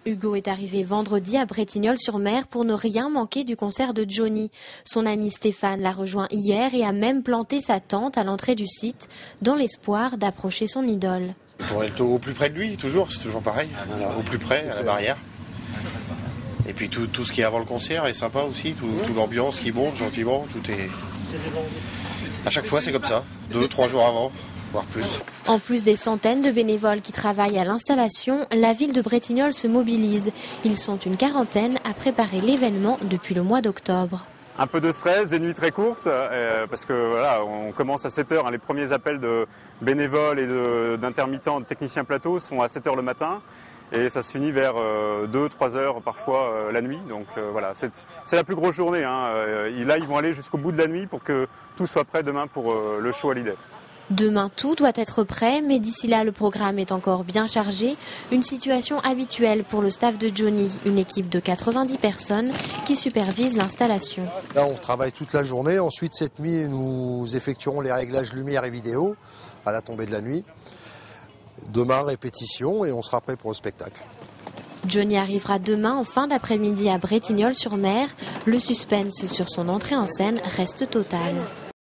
Hugo est arrivé vendredi à Bretignolles-sur-Mer pour ne rien manquer du concert de Johnny. Son ami Stéphane l'a rejoint hier et a même planté sa tente à l'entrée du site dans l'espoir d'approcher son idole. Pour être au plus près de lui, toujours, c'est toujours pareil, au plus près, à la barrière. Et puis tout ce qui est avant le concert est sympa aussi, toute l'ambiance qui monte gentiment, tout est... À chaque fois c'est comme ça, 2-3 jours avant, voire plus. En plus des centaines de bénévoles qui travaillent à l'installation, la ville de Bretignolles se mobilise. Ils sont une quarantaine à préparer l'événement depuis le mois d'octobre. Un peu de stress, des nuits très courtes, parce que voilà, on commence à 7h, les premiers appels de bénévoles et d'intermittents, de techniciens plateau sont à 7h le matin. Et ça se finit vers 2-3 heures parfois la nuit. Donc voilà, c'est la plus grosse journée. Là, ils vont aller jusqu'au bout de la nuit pour que tout soit prêt demain pour le show Hallyday. Demain, tout doit être prêt, mais d'ici là, le programme est encore bien chargé. Une situation habituelle pour le staff de Johnny, une équipe de 90 personnes qui supervise l'installation. Là, on travaille toute la journée. Ensuite, cette nuit, nous effectuerons les réglages lumière et vidéo à la tombée de la nuit. Demain, répétition et on sera prêt pour le spectacle. Johnny arrivera demain en fin d'après-midi à Bretignolles-sur-Mer. Le suspense sur son entrée en scène reste total.